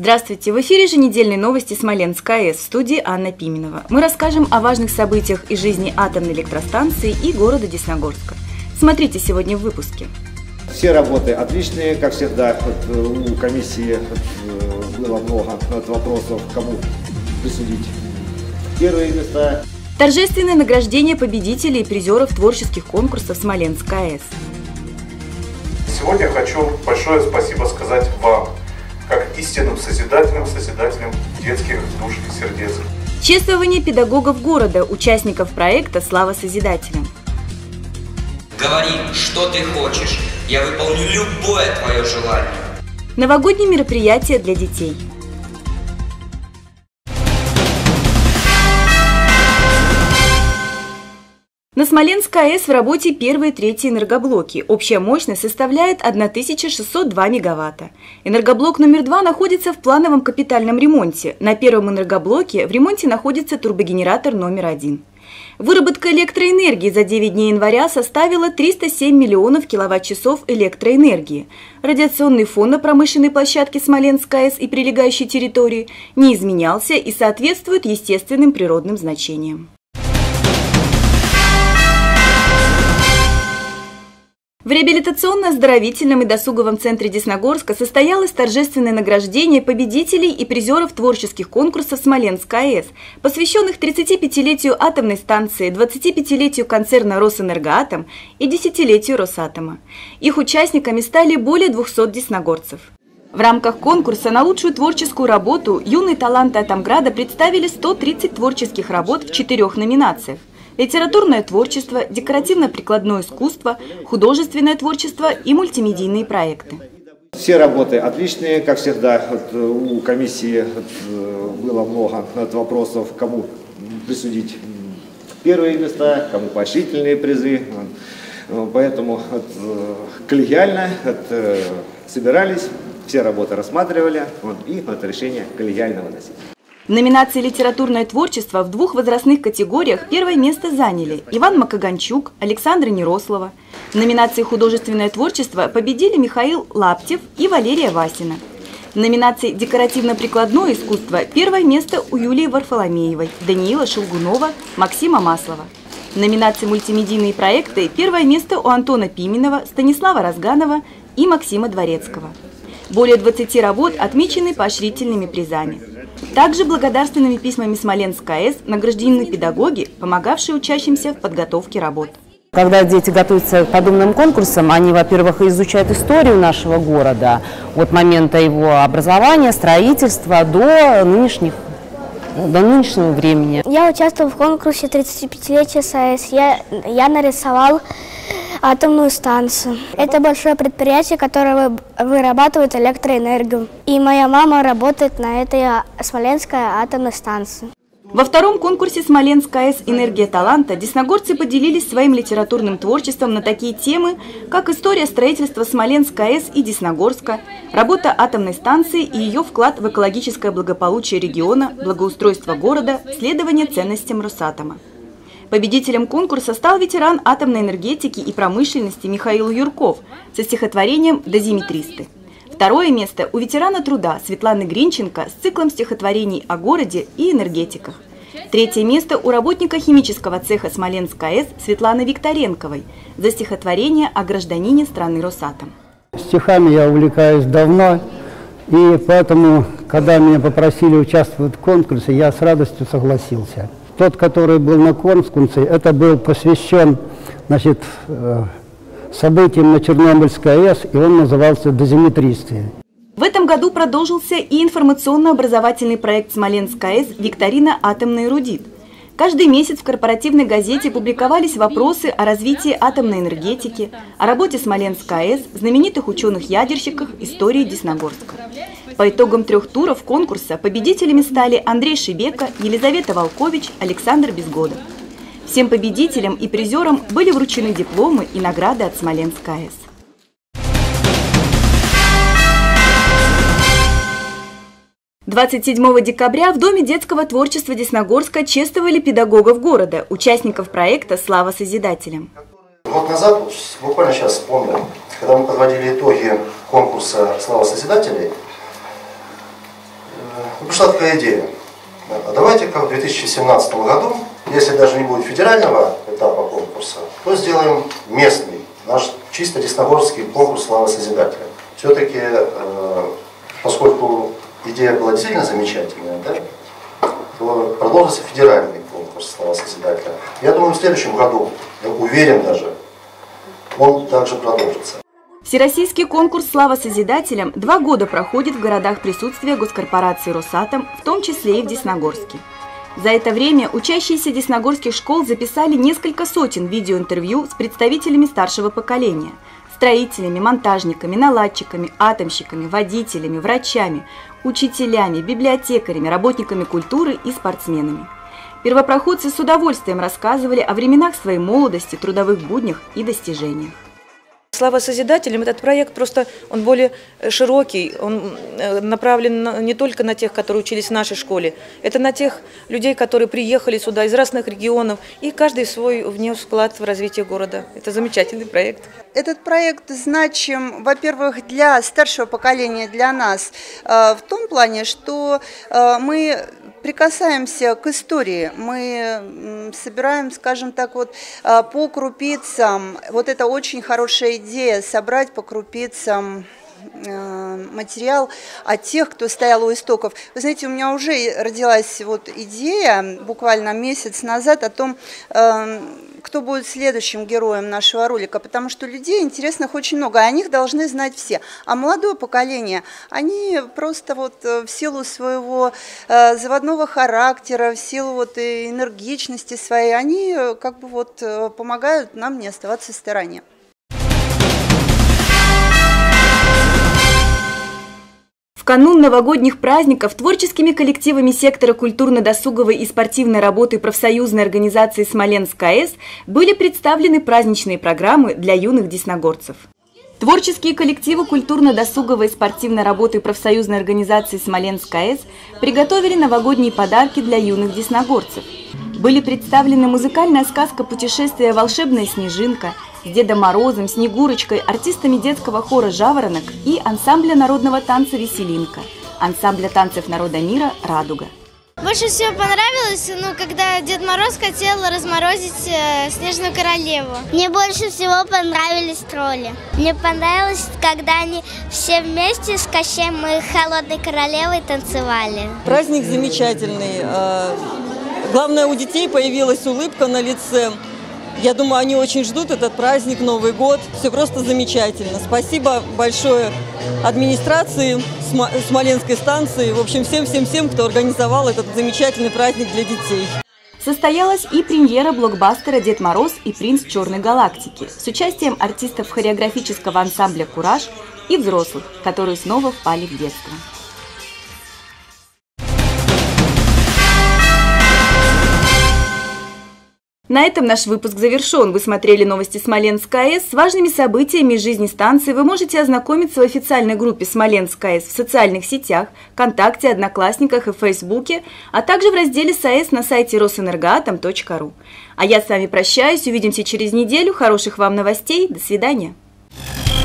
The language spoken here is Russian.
Здравствуйте! В эфире еженедельные новости Смоленской АЭС, в студии Анна Пименова. Мы расскажем о важных событиях из жизни атомной электростанции и города Десногорска. Смотрите сегодня в выпуске. Все работы отличные, как всегда. У комиссии было много вопросов, кому присудить первые места. Торжественное награждение победителей и призеров творческих конкурсов Смоленской АЭС. Сегодня хочу большое спасибо сказать вам, как истинным созидателям детских душ и сердец. Чествование педагогов города, участников проекта «Слава созидателям». Говори, что ты хочешь, я выполню любое твое желание. Новогодние мероприятия для детей. На Смоленской АЭС в работе первые и третьи энергоблоки. Общая мощность составляет 1602 мегаватта. Энергоблок номер 2 находится в плановом капитальном ремонте. На первом энергоблоке в ремонте находится турбогенератор номер 1. Выработка электроэнергии за 9 дней января составила 307 миллионов киловатт-часов электроэнергии. Радиационный фон на промышленной площадке Смоленской АЭС и прилегающей территории не изменялся и соответствует естественным природным значениям. В реабилитационно-оздоровительном и досуговом центре Десногорска состоялось торжественное награждение победителей и призеров творческих конкурсов Смоленской АЭС, посвященных 35-летию атомной станции, 25-летию концерна «Росэнергоатом» и 10-летию «Росатома». Их участниками стали более 200 десногорцев. В рамках конкурса на лучшую творческую работу юные таланты Атомграда представили 130 творческих работ в 4 номинациях: литературное творчество, декоративно-прикладное искусство, художественное творчество и мультимедийные проекты. Все работы отличные, как всегда. У комиссии было много вопросов, кому присудить первые места, кому поощрительные призы. Поэтому коллегиально собирались, все работы рассматривали и решение коллегиально выносили. В номинации «Литературное творчество» в 2 возрастных категориях первое место заняли Иван Макаганчук, Александра Нерослова. В номинации «Художественное творчество» победили Михаил Лаптев и Валерия Васина. В номинации «Декоративно-прикладное искусство» первое место у Юлии Варфоломеевой, Даниила Шелгунова, Максима Маслова. В номинации «Мультимедийные проекты» первое место у Антона Пименова, Станислава Разганова и Максима Дворецкого. Более 20 работ отмечены поощрительными призами. Также благодарственными письмами Смоленской АЭС награждены педагоги, помогавшие учащимся в подготовке работ. Когда дети готовятся к подобным конкурсам, они, во-первых, изучают историю нашего города от момента его образования, строительства до нынешнего времени. Я участвовал в конкурсе 35-летия АЭС. Я нарисовал атомную станцию. Это большое предприятие, которое вырабатывает электроэнергию. И моя мама работает на этой Смоленской атомной станции. Во втором конкурсе Смоленской АЭС «Энергия таланта» десногорцы поделились своим литературным творчеством на такие темы, как история строительства Смоленской АЭС и Десногорска, работа атомной станции и ее вклад в экологическое благополучие региона, благоустройство города, следование ценностям Росатома. Победителем конкурса стал ветеран атомной энергетики и промышленности Михаил Юрков со стихотворением «Дозиметристы». Второе место у ветерана труда Светланы Гринченко с циклом стихотворений о городе и энергетиках. Третье место у работника химического цеха Смоленской АЭС Светланы Викторенковой за стихотворение о гражданине страны Росатом. Стихами я увлекаюсь давно, и поэтому, когда меня попросили участвовать в конкурсе, я с радостью согласился. Тот, который был на конкурсе, это был посвящен, событиям на Чернобыльской АЭС, и он назывался «Дозиметристы». В этом году продолжился и информационно-образовательный проект Смоленской АЭС «Викторина атомный эрудит». Каждый месяц в корпоративной газете публиковались вопросы о развитии атомной энергетики, о работе Смоленской АЭС, знаменитых ученых-ядерщиках, истории Десногорска. По итогам 3 туров конкурса победителями стали Андрей Шибека, Елизавета Волкович, Александр Безгодов. Всем победителям и призерам были вручены дипломы и награды от Смоленской АЭС. – 27 декабря в Доме детского творчества Десногорска чествовали педагогов города, участников проекта «Слава созидателям». Год назад, буквально сейчас вспомнил, когда мы подводили итоги конкурса «Слава созидателей», пришла такая идея. Давайте как в 2017 году, если даже не будет федерального этапа конкурса, то сделаем местный, наш чисто десногорский конкурс «Слава Созидателя». Все-таки, поскольку идея была действительно замечательная, да, то продолжится федеральный конкурс «Слава Созидателя». Я думаю, в следующем году, я уверен даже, он также продолжится. Всероссийский конкурс «Слава Созидателям» 2 года проходит в городах присутствия госкорпорации «Росатом», в том числе и в Десногорске. За это время учащиеся десногорских школ записали несколько сотен видеоинтервью с представителями старшего поколения – строителями, монтажниками, наладчиками, атомщиками, водителями, врачами, учителями, библиотекарями, работниками культуры и спортсменами. Первопроходцы с удовольствием рассказывали о временах своей молодости, трудовых буднях и достижениях. «Слава Созидателям» – этот проект просто, он более широкий, он направлен не только на тех, которые учились в нашей школе, это на тех людей, которые приехали сюда из разных регионов, и каждый свой внес вклад в развитие города. Это замечательный проект. Этот проект значим, во-первых, для старшего поколения, для нас, в том плане, что мы прикасаемся к истории, мы собираем, скажем так, вот по крупицам, вот это очень хорошая идея, собрать по крупицам материал от тех, кто стоял у истоков. Вы знаете, у меня уже родилась вот идея буквально месяц назад о том, кто будет следующим героем нашего ролика, потому что людей интересных очень много, о них должны знать все. А молодое поколение, они просто вот в силу своего заводного характера, в силу вот энергичности своей, они как бы вот помогают нам не оставаться в стороне. В канун новогодних праздников творческими коллективами сектора культурно-досуговой и спортивной работы профсоюзной организации «Смоленск АЭС» были представлены праздничные программы для юных десногорцев. Творческие коллективы культурно-досуговой и спортивной работы профсоюзной организации «Смоленск АЭС» приготовили новогодние подарки для юных десногорцев. Были представлены музыкальная сказка «Путешествие волшебная снежинка», с Дедом Морозом, Снегурочкой, артистами детского хора «Жаворонок» и ансамбля народного танца «Веселинка», ансамбля танцев народа мира «Радуга». Больше всего понравилось, когда Дед Мороз хотел разморозить Снежную королеву. Мне больше всего понравились тролли. Мне понравилось, когда они все вместе с Кощеем и Холодной королевой танцевали. Праздник замечательный. Главное, у детей появилась улыбка на лице. Я думаю, они очень ждут этот праздник, Новый год. Все просто замечательно. Спасибо большое администрации Смоленской станции. В общем, всем, кто организовал этот замечательный праздник для детей. Состоялась и премьера блокбастера «Дед Мороз и принц Черной галактики» с участием артистов хореографического ансамбля «Кураж» и взрослых, которые снова впали в детство. На этом наш выпуск завершен. Вы смотрели новости Смоленск АЭС. С важными событиями из жизни станции вы можете ознакомиться в официальной группе Смоленск АЭС в социальных сетях, ВКонтакте, Одноклассниках и Фейсбуке, а также в разделе САЭС на сайте росэнергоатом.ру. А я с вами прощаюсь. Увидимся через неделю. Хороших вам новостей. До свидания.